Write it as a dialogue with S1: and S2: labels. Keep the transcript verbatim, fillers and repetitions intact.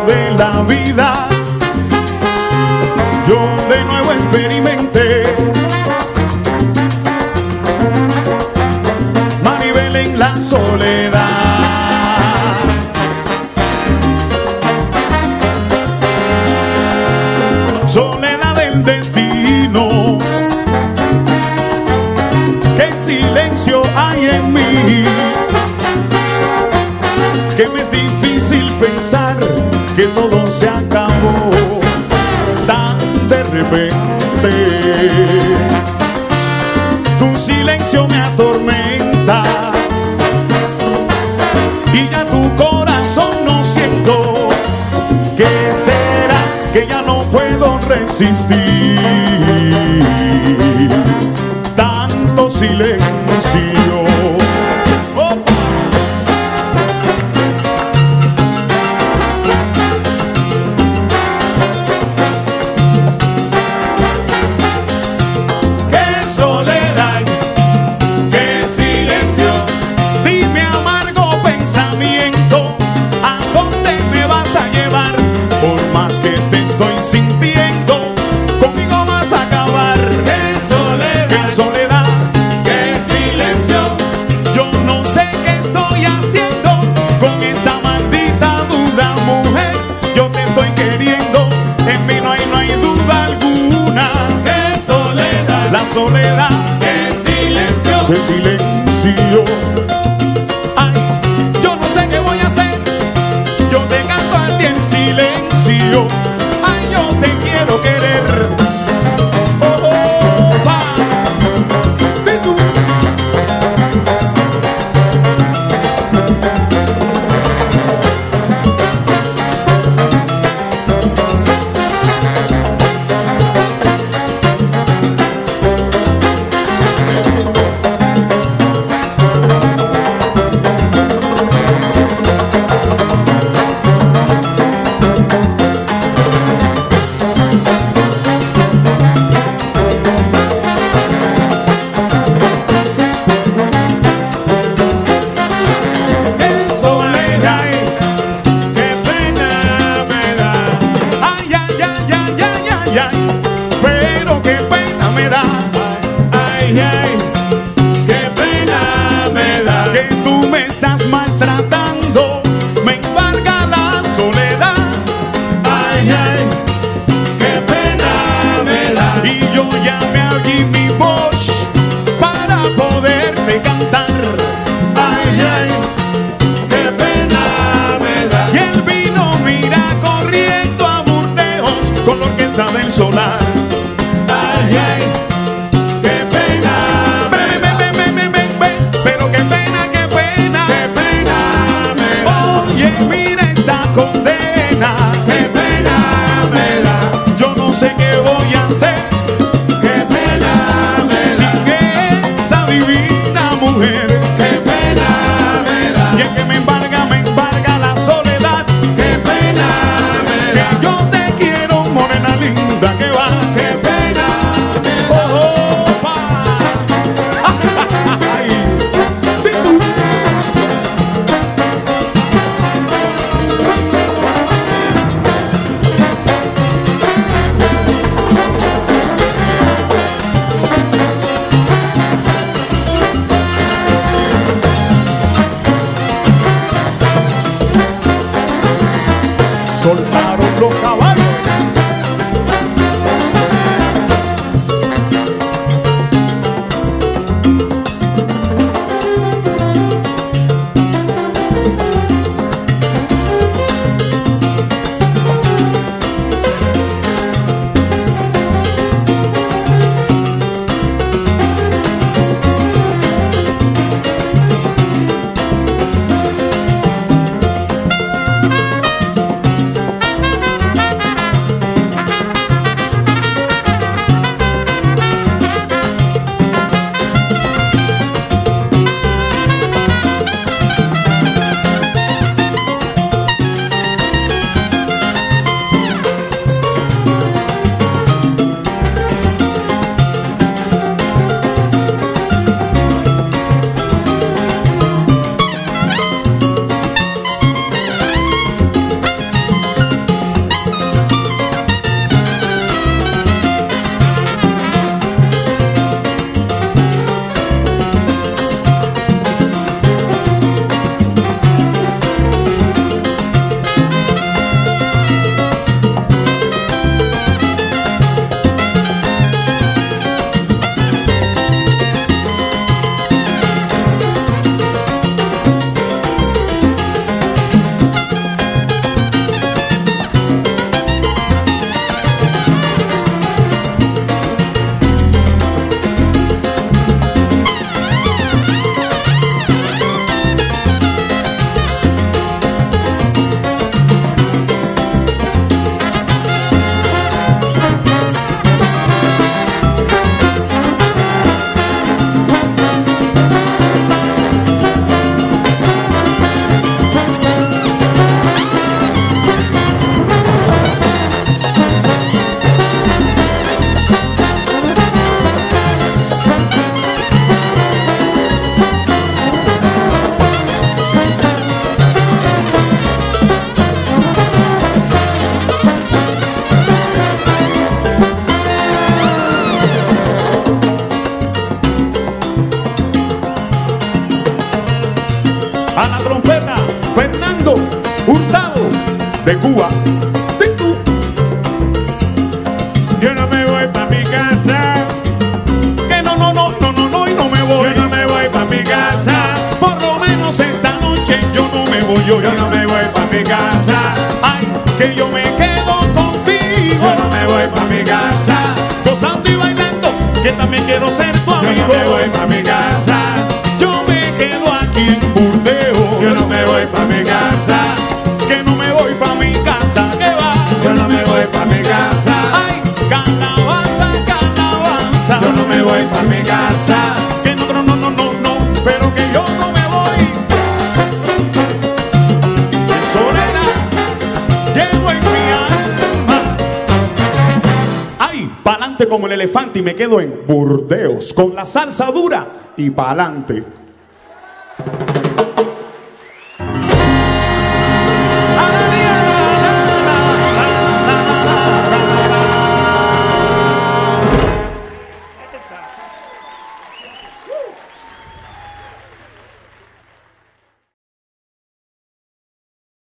S1: de la vida yo de nuevo experimenté. Maribel en la soledad. Soledad del destino, qué silencio hay en mí, que me es difícil pensar que todo se acabó tan de repente. Tu silencio me atormenta y ya tu corazón no siento. ¿Qué será? Que ya no puedo resistir tanto silencio. Sintiendo, conmigo vas a acabar.
S2: ¡Qué soledad!
S1: ¡Qué soledad!
S2: ¡Qué silencio!
S1: Yo no sé qué estoy haciendo con esta maldita duda, mujer. Yo te estoy queriendo, en mí no hay, no hay duda alguna.
S2: ¡Qué soledad!
S1: La soledad.
S2: ¡Qué silencio!
S1: ¡Qué silencio! Ay, yo no sé qué voy a hacer. Yo te canto a ti en silencio. Te quiero querer. Oh, oh, va. Ve tú. Pero qué pena me da,
S2: ay, ay, qué pena me da,
S1: que tú me estás maltratando, me embarga la soledad.
S2: ay, ay, qué pena me da,
S1: y yo ya me abrí mi voz para poderte cantar.
S2: ay, ay, qué pena me da,
S1: Y el vino mira corriendo a Burdeos con la orquesta del solar.
S2: ay, ay, qué pena me da,
S1: Ven, ven, ven, ven, ven, pero qué pena, qué pena,
S2: qué pena me da,
S1: oye, mira esta condena,
S2: qué pena me da,
S1: yo no sé qué voy a hacer
S2: qué pena me
S1: sin
S2: da,
S1: que esa divina mujer,
S2: qué pena me da,
S1: y es que me embarga, me embarga la soledad,
S2: qué pena me
S1: que
S2: da,
S1: yo te quiero, morena linda, que va,
S2: qué pena me da.
S1: oh, oh, pa. Ay, di tú. Soltaron los caballos. de Cuba. De tú.
S2: Yo no me voy pa' mi casa.
S1: Que no, no, no, no, no, no, y no me voy.
S2: Yo no me voy pa' mi casa.
S1: Por lo menos esta noche yo no me voy. Yo,
S2: Yo no me voy pa' mi casa.
S1: Ay, que yo me quedo contigo.
S2: Yo no me voy pa' mi casa.
S1: Gozando y bailando, que también quiero ser tu
S2: Yo
S1: amigo.
S2: no me voy pa' mi casa.
S1: Yo me quedo aquí en Burdeos.
S2: Yo no me voy pa' mi casa.
S1: Que no me voy pa' mi casa, que va.
S2: Yo no me voy pa' mi casa.
S1: Ay, calabaza, calabaza.
S2: Yo no me voy pa' mi casa.
S1: Que no, no, no, no, no, no, pero que yo no me voy. Soledad llevo en mi alma. Ay, pa'lante como el elefante y me quedo en Burdeos con la salsa dura y pa'lante.